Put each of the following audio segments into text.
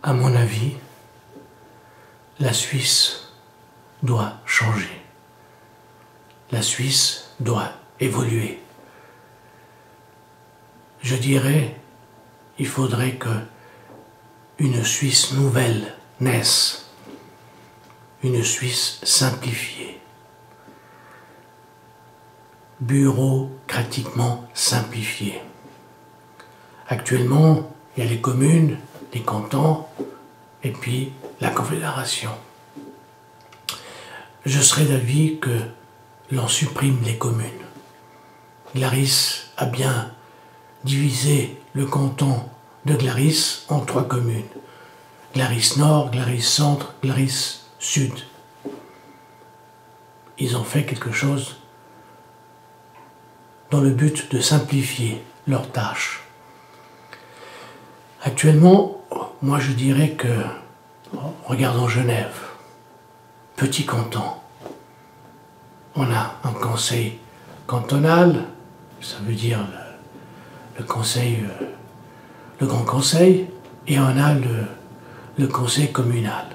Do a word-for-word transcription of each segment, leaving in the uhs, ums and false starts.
À mon avis, la Suisse doit changer. La Suisse doit évoluer. Je dirais, il faudrait que une Suisse nouvelle naisse, une Suisse simplifiée, bureaucratiquement simplifiée. Actuellement, il y a les communes, les cantons et puis la confédération. Je serais d'avis que l'on supprime les communes. Glaris a bien divisé le canton de Glaris en trois communes. Glaris Nord, Glaris Centre, Glaris Sud. Ils ont fait quelque chose dans le but de simplifier leurs tâches. Actuellement, moi je dirais que, regardons Genève, petit canton, on a un conseil cantonal, ça veut dire le, le conseil, le grand conseil, et on a le, le conseil communal.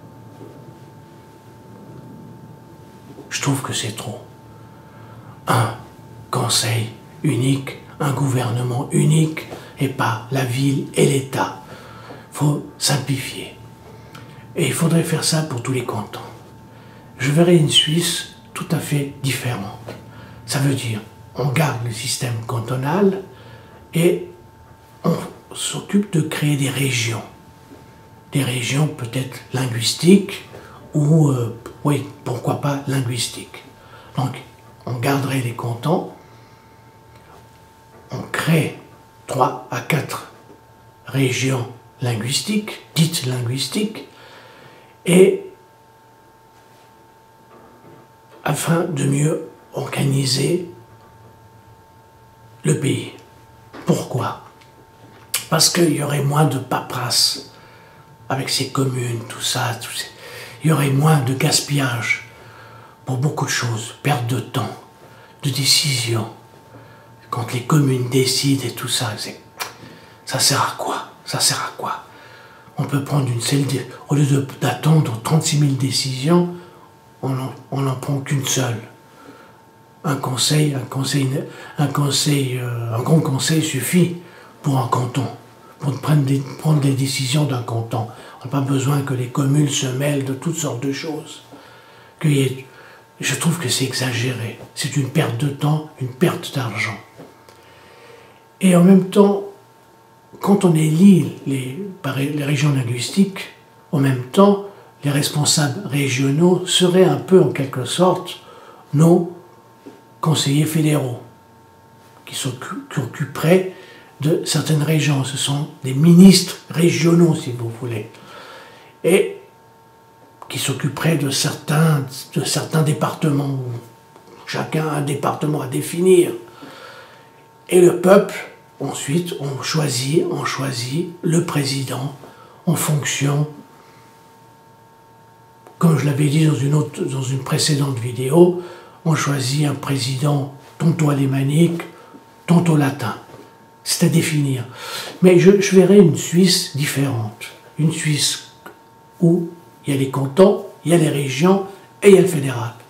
Je trouve que c'est trop. Un conseil unique, un gouvernement unique, et pas la ville et l'État. Il faut simplifier. Et il faudrait faire ça pour tous les cantons. Je verrais une Suisse tout à fait différente. Ça veut dire, on garde le système cantonal et on s'occupe de créer des régions. Des régions peut-être linguistiques ou, euh, oui, pourquoi pas linguistiques. Donc, on garderait les cantons, on crée trois à quatre régions linguistiques, dites linguistiques, et afin de mieux organiser le pays. Pourquoi? Parce qu'il y aurait moins de paperasse avec ces communes, tout ça, tout ça. Il y aurait moins de gaspillage pour beaucoup de choses, perte de temps, de décision. Quand les communes décident et tout ça, ça sert à quoi? Ça sert à quoi? On peut prendre une seule, au lieu d'attendre trente-six mille décisions, on n'en prend qu'une seule. Un conseil, un conseil, un conseil, euh, un grand conseil suffit pour un canton, pour prendre des, prendre des décisions d'un canton. On n'a pas besoin que les communes se mêlent de toutes sortes de choses. Qu'il y ait, je trouve que c'est exagéré. C'est une perte de temps, une perte d'argent. Et en même temps, quand on élit les, les régions linguistiques, en même temps, les responsables régionaux seraient un peu, en quelque sorte, nos conseillers fédéraux, qui s'occuperaient de certaines régions. Ce sont des ministres régionaux, si vous voulez, et qui s'occuperaient de certains, de certains départements. Chacun a un département à définir. Et le peuple, ensuite, on choisit, on choisit le président en fonction, comme je l'avais dit dans une, autre, dans une précédente vidéo, on choisit un président tantôt alémanique, tantôt latin. C'est à définir. Mais je, je verrais une Suisse différente. Une Suisse où il y a les cantons, il y a les régions et il y a le fédéral.